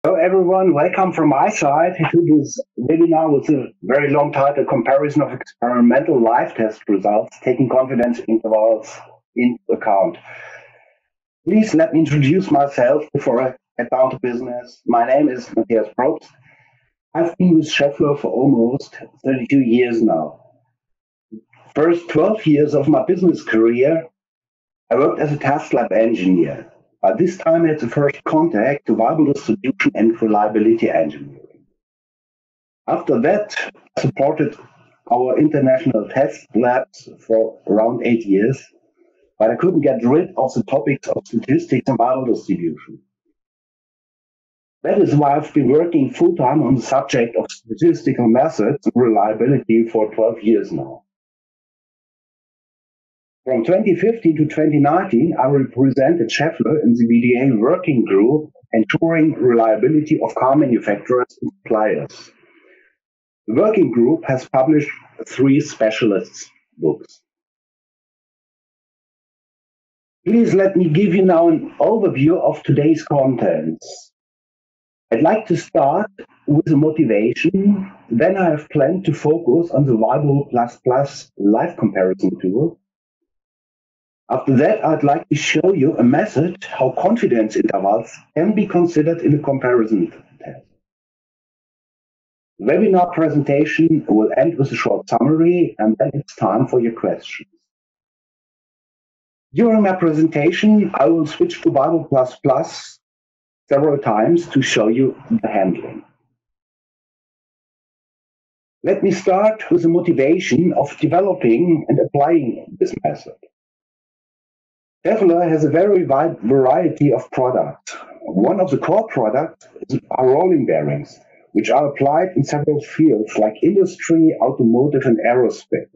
Hello everyone, welcome from my side to this webinar with a very long title, Comparison of Experimental Live Test Results, Taking Confidence Intervals into Account. Please let me introduce myself before I get down to business. My name is Matthias Probst. I've been with Schaeffler for almost 32 years now. First 12 years of my business career, I worked as a test lab engineer. By this time, I had the first contact to variable distribution and reliability engineering. After that, I supported our international test labs for around 8 years, but I couldn't get rid of the topics of statistics and variable distribution. That is why I've been working full-time on the subject of statistical methods and reliability for 12 years now. From 2015 to 2019, I represented Schaeffler in the VDA working group ensuring reliability of car manufacturers and suppliers. The working group has published 3 specialist books. Please let me give you now an overview of today's contents. I'd like to start with the motivation. Then I have planned to focus on the Weibull++ live comparison tool. After that, I'd like to show you a method how confidence intervals can be considered in a comparison test. The webinar presentation will end with a short summary, and then it's time for your questions. During my presentation, I will switch to Weibull++ several times to show you the handling. Let me start with the motivation of developing and applying this method. Schaeffler has a very wide variety of products. One of the core products are rolling bearings, which are applied in several fields like industry, automotive, and aerospace.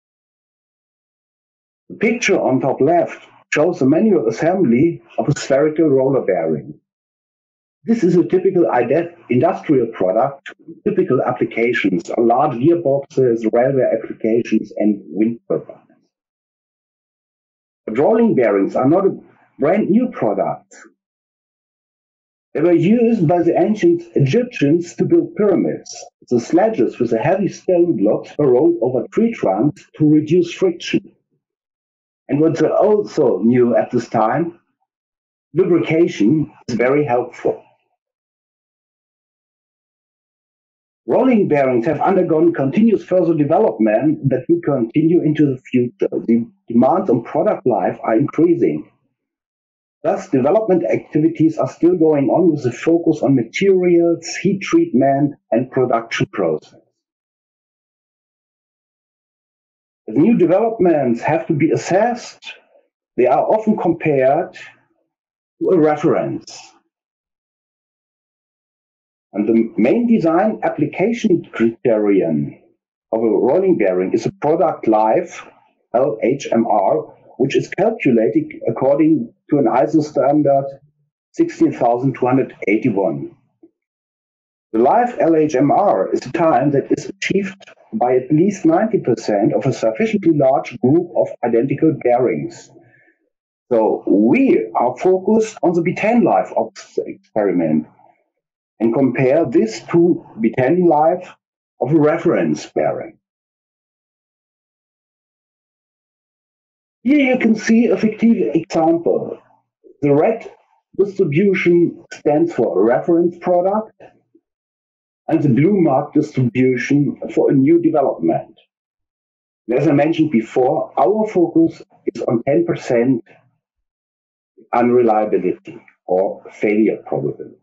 The picture on top left shows the manual assembly of a spherical roller bearing. This is a typical industrial product. Typical applications are large gearboxes, railway applications, and wind turbines. But rolling bearings are not a brand new product. They were used by the ancient Egyptians to build pyramids. The sledges with the heavy stone blocks were rolled over tree trunks to reduce friction. And what they also knew at this time, lubrication is very helpful. Rolling bearings have undergone continuous further development that will continue into the future. The demands on product life are increasing. Thus, development activities are still going on with a focus on materials, heat treatment, and production process. As new developments have to be assessed, they are often compared to a reference. And the main design application criterion of a rolling bearing is a product life, LHMR, which is calculated according to an ISO standard 16281. The life LHMR is a time that is achieved by at least 90% of a sufficiently large group of identical bearings. So we are focused on the B10 life of the experiment and compare this to B10 life of a reference bearing. Here you can see a fictive example. The red distribution stands for a reference product, and the blue mark distribution for a new development. As I mentioned before, our focus is on 10% unreliability or failure probability.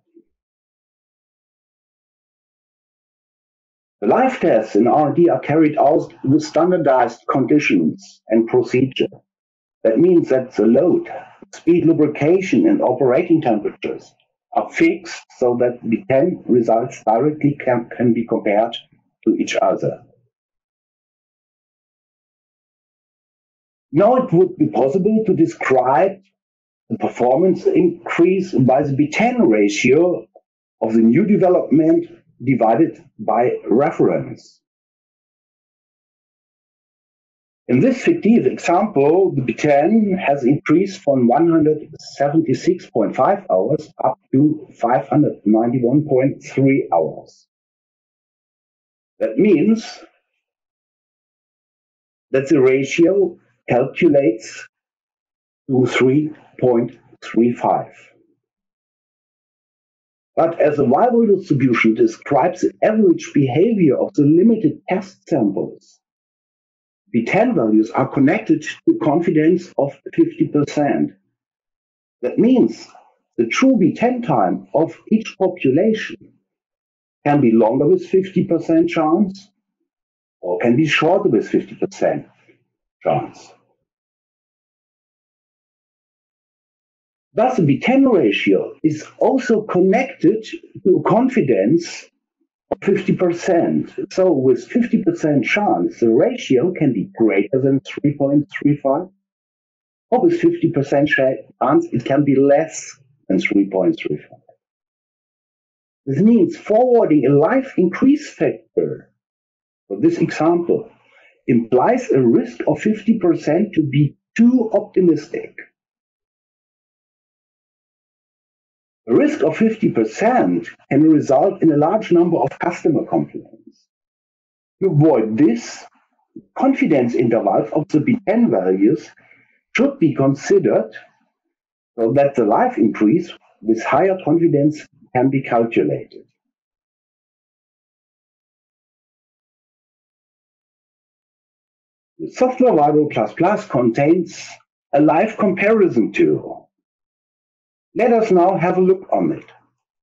The live tests in R&D are carried out with standardized conditions and procedure. That means that the load, speed, lubrication, and operating temperatures are fixed so that the 10 results directly can be compared to each other. Now it would be possible to describe the performance increase by the B10 ratio of the new development divided by reference. In this fictive example, the B10 has increased from 176.5 hours up to 591.3 hours. That means that the ratio calculates to 3.35. But as a Weibull distribution describes the average behavior of the limited test samples, B10 values are connected to confidence of 50%. That means the true B10 time of each population can be longer with 50% chance or can be shorter with 50% chance. Thus, the B10 ratio is also connected to a confidence of 50%. So with 50% chance, the ratio can be greater than 3.35, or with 50% chance, it can be less than 3.35. This means forwarding a life increase factor for this example implies a risk of 50% to be too optimistic. A risk of 50% can result in a large number of customer complaints. To avoid this, confidence intervals of the B10 values should be considered so that the life increase with higher confidence can be calculated. The software Weibull++ contains a live comparison tool. Let us now have a look on it.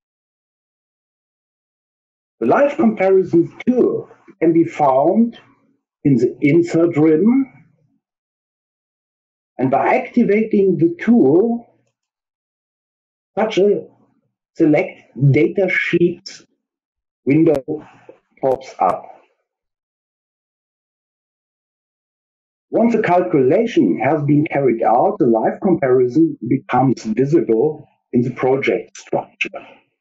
The live comparison tool can be found in the insert ribbon, and by activating the tool, such a select data sheets window pops up. Once a calculation has been carried out, the live comparison becomes visible in the project structure.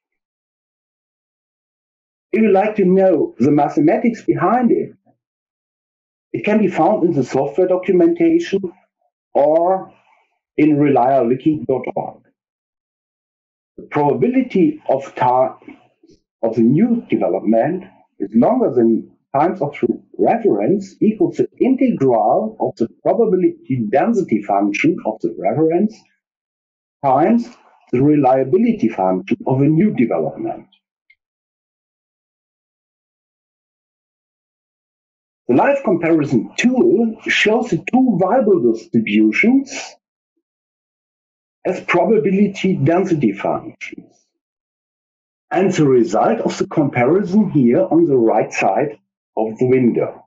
If you like to know the mathematics behind it, it can be found in the software documentation or in reliawiki.org. The probability of the new development is longer than times of reference equals the integral of the probability density function of the reference times the reliability function of a new development. The live comparison tool shows the two Weibull distributions as probability density functions, and the result of the comparison here on the right side of the window.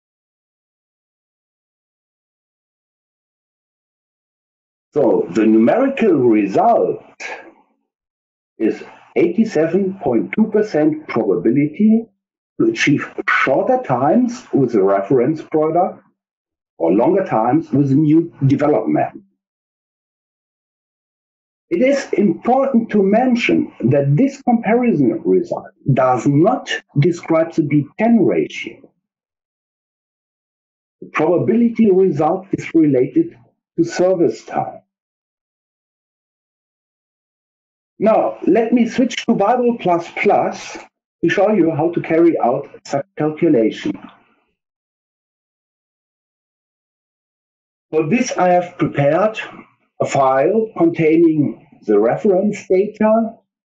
So the numerical result is 87.2% probability to achieve shorter times with a reference product or longer times with a new development. It is important to mention that this comparison result does not describe the B10 ratio. The probability result is related to service time. Now, let me switch to Weibull++ to show you how to carry out such calculation. For this, I have prepared a file containing the reference data,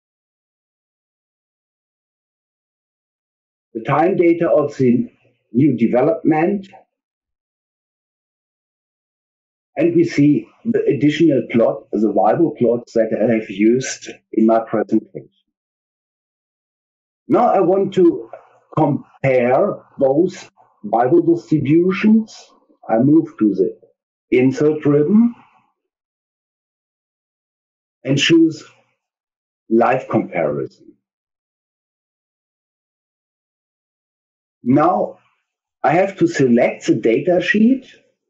the time data of the new development, and we see the additional plot, the Weibull plots that I have used in my presentation. Now I want to compare both Weibull distributions. I move to the insert ribbon and choose live comparison. Now I have to select the data sheet.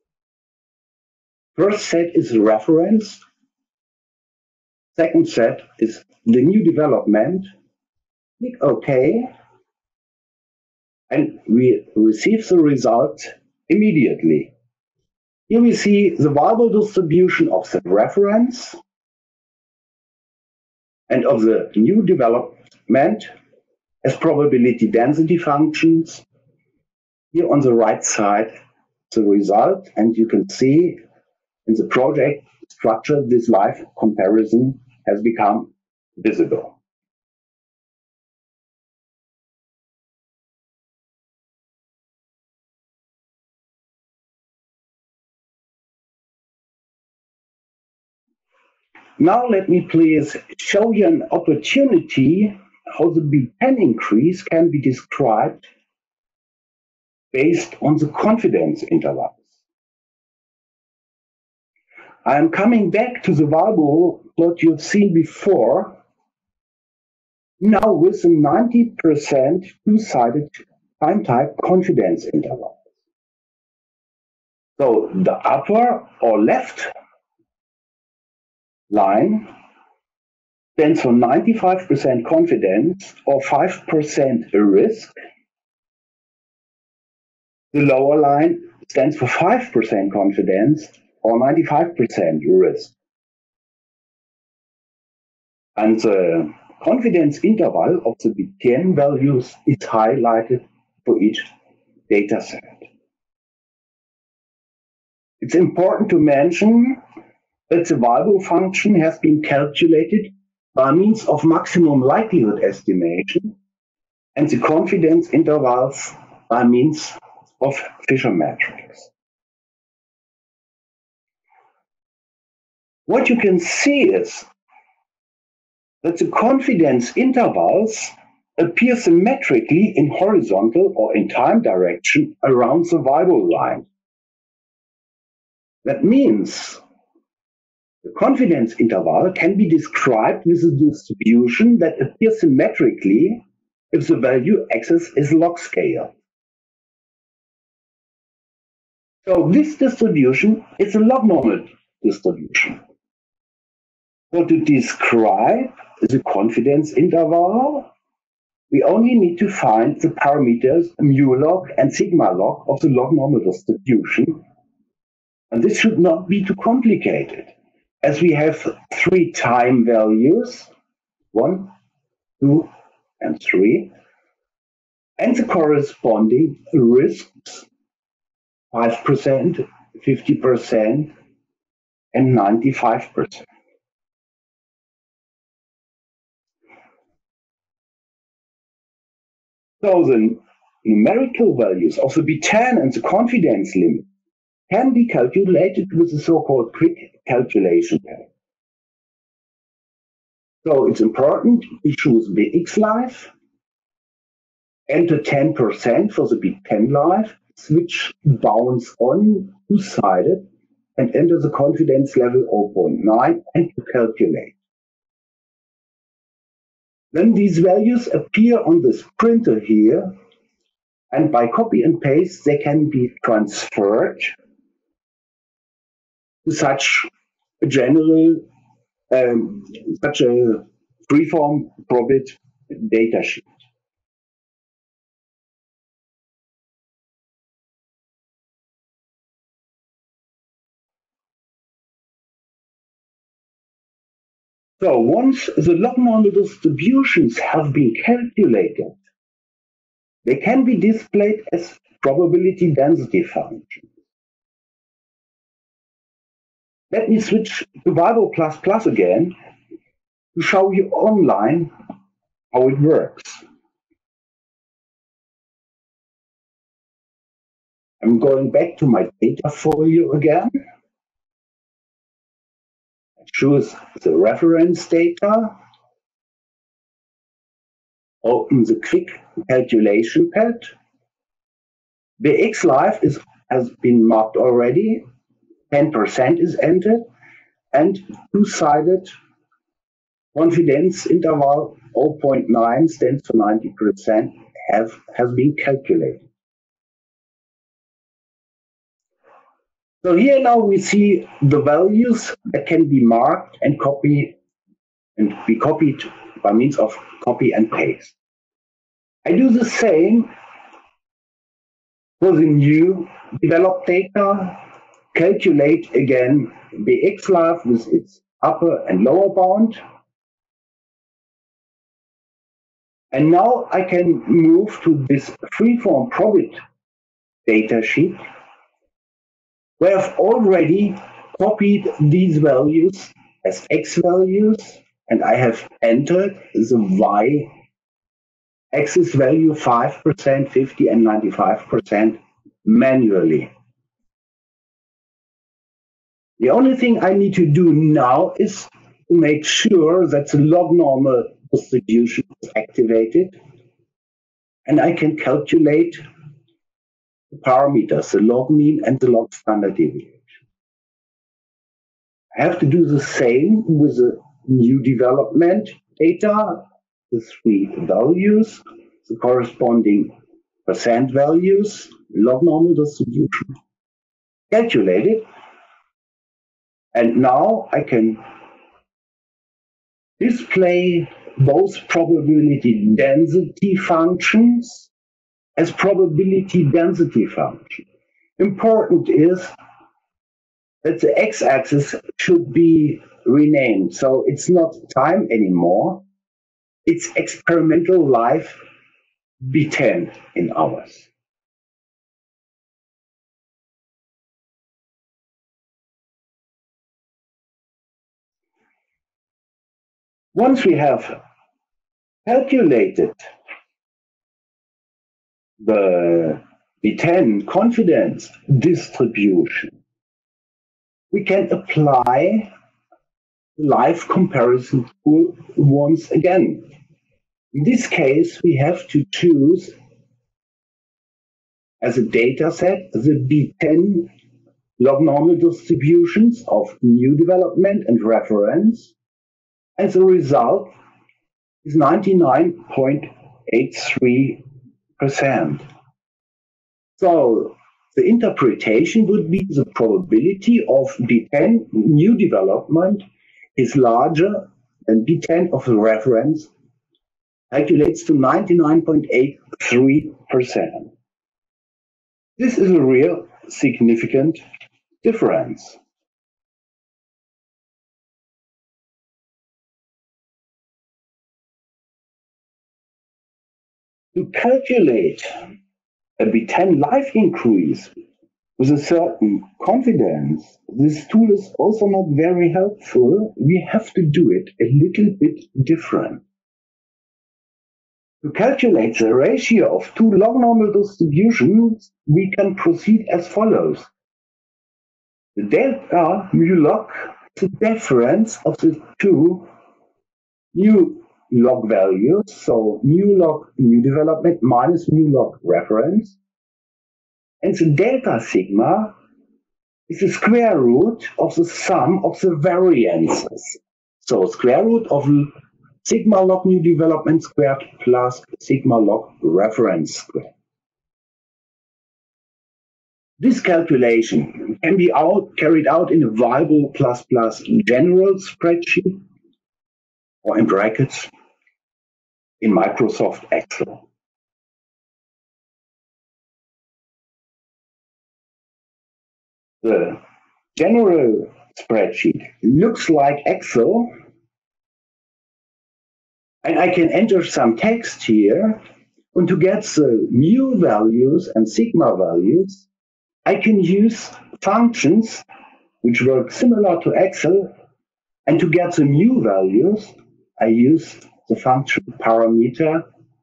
First set is the reference. Second set is the new development. Click OK. And we receive the result immediately. Here we see the Walbo distribution of the reference and of the new development as probability density functions. Here on the right side, the result, and you can see in the project structure this live comparison has become visible. Now let me please show you an opportunity how the B10 increase can be described based on the confidence intervals. I am coming back to the Walbo plot you've seen before, now with a 90% two-sided time type confidence interval. So the upper or left line stands for 95% confidence or 5% risk. The lower line stands for 5% confidence or 95% risk. And the confidence interval of the B10 values is highlighted for each data set. It's important to mention that the Walbo function has been calculated by means of maximum likelihood estimation and the confidence intervals by means of Fisher matrix. What you can see is that the confidence intervals appear symmetrically in horizontal or in time direction around the Walbo line. That means the confidence interval can be described with a distribution that appears symmetrically if the value axis is log scale. So this distribution is a log normal distribution. So to describe the confidence interval, we only need to find the parameters mu log and sigma log of the log normal distribution. And this should not be too complicated, as we have 3 time values, 1, 2, and 3, and the corresponding risks, 5%, 50%, and 95%. So the numerical values of the B10 and the confidence limit can be calculated with the so-called quick calculation pad. So it's important to choose Bx live, enter 10% for the B10 live, switch bounds on two-sided, and enter the confidence level 0.9 and to calculate. Then these values appear on this printer here, and by copy and paste, they can be transferred to such a general, such a freeform probit data sheet. So once the log normal distributions have been calculated, they can be displayed as probability density functions. Let me switch to Walbo++ again to show you online how it works. I'm going back to my data folio again. Choose the reference data, open the quick calculation pad. Bx live has been marked already, 10% is entered, and two-sided confidence interval 0.9 stands for 90% has been calculated. So here now we see the values that can be marked and copied and be copied by means of copy and paste. I do the same for the new developed data calculate again BX-Live with its upper and lower bound. And now I can move to this freeform probit datasheet, where I've already copied these values as X values, and I have entered the Y axis value 5%, 50, and 95% manually. The only thing I need to do now is to make sure that the log normal distribution is activated, and I can calculate the parameters, the log mean and the log standard deviation. I have to do the same with the new development data, the three values, the corresponding percent values, log normal distribution, calculate it. And now I can display both probability density functions as probability density function. Important is that the x-axis should be renamed. So it's not time anymore. It's experimental life B10 in hours. Once we have calculated the B10 confidence distribution, we can apply the live comparison tool once again. In this case, we have to choose as a data set the B10 log normal distributions of new development and reference, and the result is 99.83%. So the interpretation would be the probability of B10 new development is larger than B10 of the reference, calculates to 99.83%. This is a real significant difference. To calculate a B10 life increase with a certain confidence, this tool is also not very helpful. We have to do it a little bit different. To calculate the ratio of two log normal distributions, we can proceed as follows. The delta mu log is the difference of the two new log values, so mu log new development minus mu log reference. And the delta sigma is the square root of the sum of the variances. So square root of sigma log new development squared plus sigma log reference squared. This calculation can be carried out in a Weibull++ general spreadsheet, or in brackets, in Microsoft Excel. The general spreadsheet looks like Excel, and I can enter some text here, and to get the mu values and sigma values, I can use functions which work similar to Excel, and to get the mu values, I use the function parameter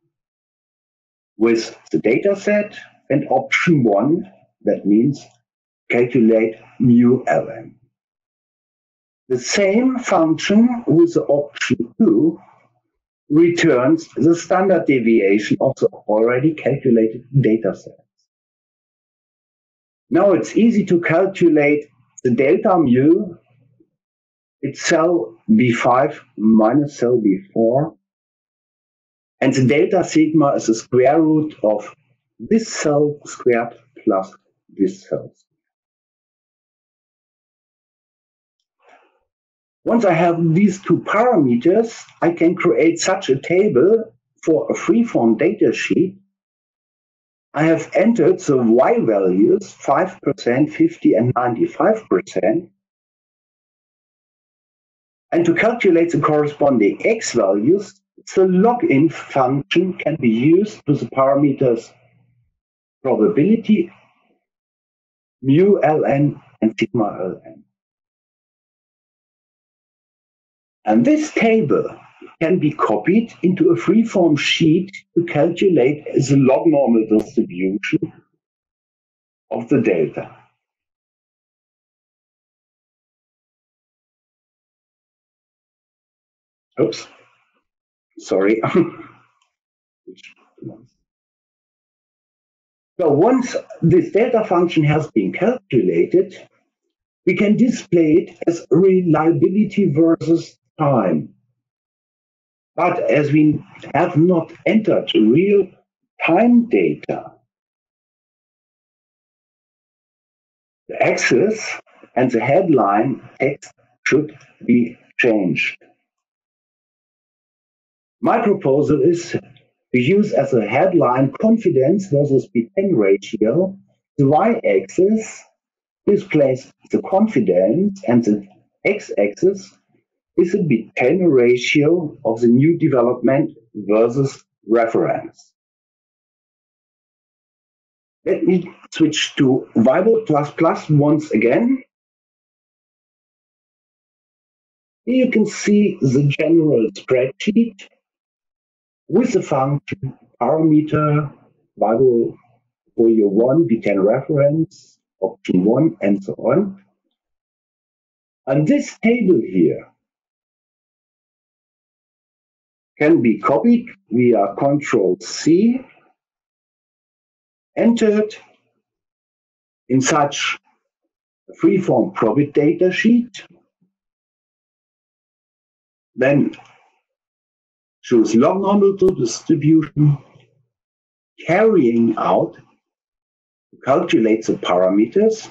with the data set and option 1, that means calculate mu ln. The same function with the option 2 returns the standard deviation of the already calculated data set. Now it's easy to calculate the delta mu. It's cell B5 minus cell B4. And the delta sigma is the square root of this cell squared plus this cell. Once I have these two parameters, I can create such a table for a freeform data sheet. I have entered the Y values, 5%, 50, and 95%. And to calculate the corresponding X values, the login function can be used with the parameters probability, mu ln, and sigma ln. And this table can be copied into a free-form sheet to calculate the log normal distribution of the delta. Oops, sorry. So once this delta function has been calculated, we can display it as reliability versus time. But as we have not entered real time data, the axis and the headline text should be changed. My proposal is to use as a headline confidence versus P10 ratio. The y-axis displays the confidence and the x-axis is a P10 ratio of the new development versus reference. Let me switch to Weibull++ once again. Here you can see the general spreadsheet with the function parameter, Weibull folio 1, P10 reference, option 1, and so on. And this table here can be copied via Control-C, entered in such a free-form Probit data sheet, then choose log normal distribution, carrying out, calculate the parameters,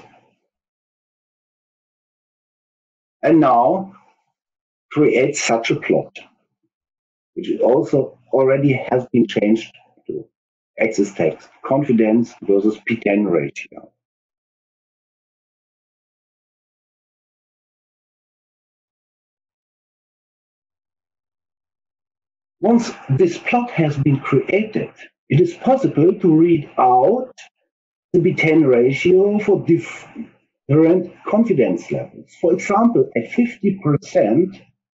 and now create such a plot, which also already has been changed to axis text, confidence versus P10 ratio. Once this plot has been created, it is possible to read out the P10 ratio for different confidence levels. For example, at 50%,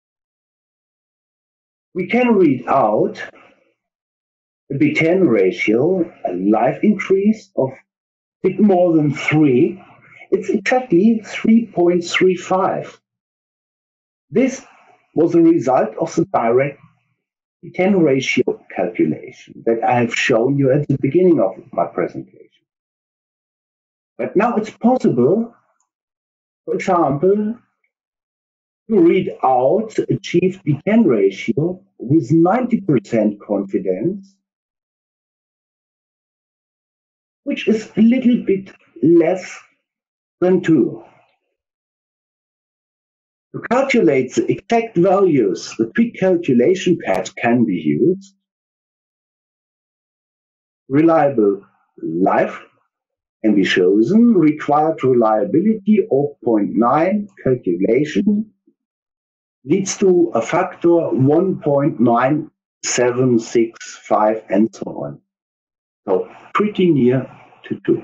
we can read out the P10 ratio, a life increase of a bit more than 3. It's exactly 3.35. This was a result of the direct P10 ratio calculation that I have shown you at the beginning of my presentation. But now it's possible, for example, to read out the achieved P10 ratio with 90% confidence, which is a little bit less than 2. To calculate the exact values, the quick calculation pad can be used. Reliable life can be chosen. Required reliability 0.9 calculation leads to a factor 1.9765 and so on. So pretty near to 2.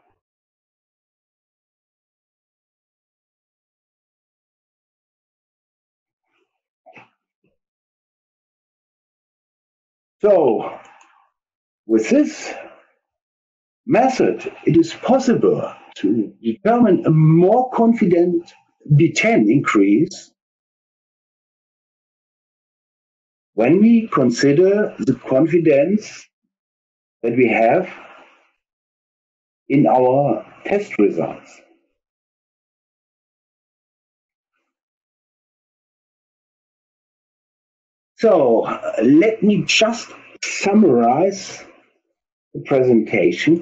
So with this method, it is possible to determine a more confident P10 increase when we consider the confidence that we have in our test results. So let me just summarize the presentation.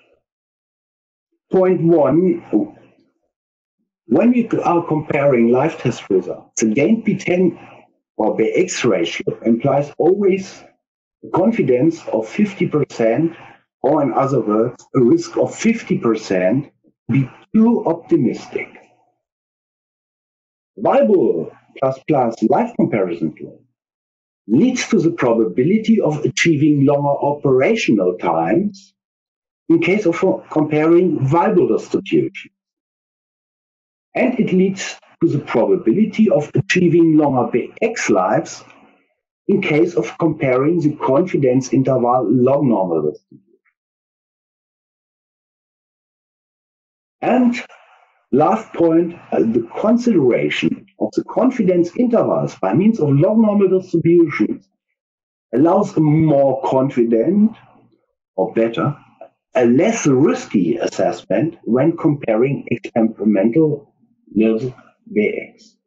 Point 1, when we are comparing live test results, the gain P10 or Bx ratio implies always a confidence of 50% or in other words, a risk of 50%, be too optimistic. Weibull life comparison tool leads to the probability of achieving longer operational times in case of comparing Weibull distributions. And it leads to the probability of achieving longer Bx lives in case of comparing the confidence interval log normal distribution. And last point, the consideration of the confidence intervals by means of log normal distributions allows a more confident, or better, a less risky assessment when comparing experimental nil Bx.